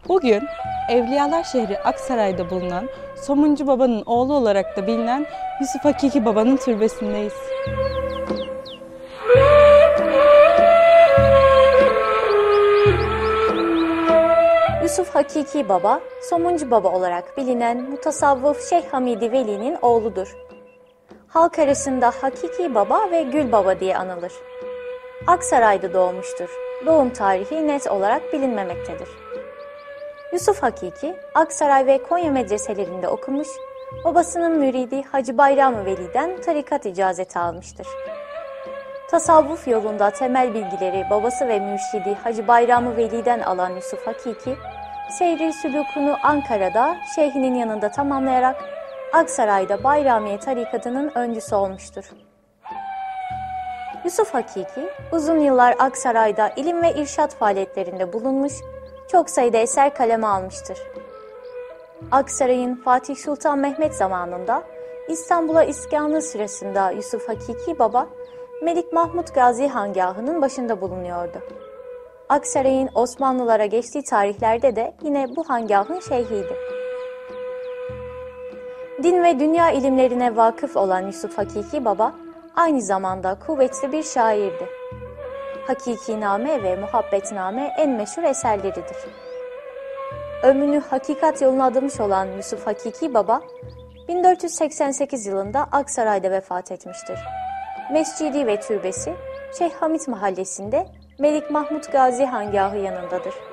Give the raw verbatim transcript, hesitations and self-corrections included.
Bugün Evliyalar şehri Aksaray'da bulunan Somuncu Baba'nın oğlu olarak da bilinen Yusuf Hakiki Baba'nın türbesindeyiz. Yusuf Hakiki Baba, Somuncu Baba olarak bilinen mutasavvıf Şeyh Hamidi Veli'nin oğludur. Halk arasında Hakiki Baba ve Gül Baba diye anılır. Aksaray'da doğmuştur. Doğum tarihi net olarak bilinmemektedir. Yusuf Hakiki, Aksaray ve Konya medreselerinde okumuş, babasının müridi Hacı Bayram Veli'den tarikat icazeti almıştır. Tasavvuf yolunda temel bilgileri babası ve mürşidi Hacı Bayram Veli'den alan Yusuf Hakiki, seyri sülûkunu Ankara'da şeyhinin yanında tamamlayarak Aksaray'da Bayramiye tarikatının öncüsü olmuştur. Yusuf Hakiki, uzun yıllar Aksaray'da ilim ve irşat faaliyetlerinde bulunmuş, çok sayıda eser kaleme almıştır. Aksaray'ın Fatih Sultan Mehmet zamanında İstanbul'a iskanı sırasında Yusuf Hakiki Baba, Melik Mahmud Gazi Hangahı'nın başında bulunuyordu. Aksaray'ın Osmanlılara geçtiği tarihlerde de yine bu hangahın şeyhiydi. Din ve dünya ilimlerine vakıf olan Yusuf Hakiki Baba, aynı zamanda kuvvetli bir şairdi. Hakikiname ve Muhabbetname en meşhur eserleridir. Ömrünü hakikat yoluna adamış olan Yusuf Hakiki Baba, bin dört yüz seksen sekiz yılında Aksaray'da vefat etmiştir. Mescidi ve türbesi Şeyh Hamit Mahallesi'nde Melik Mahmud Gazi Hangahı yanındadır.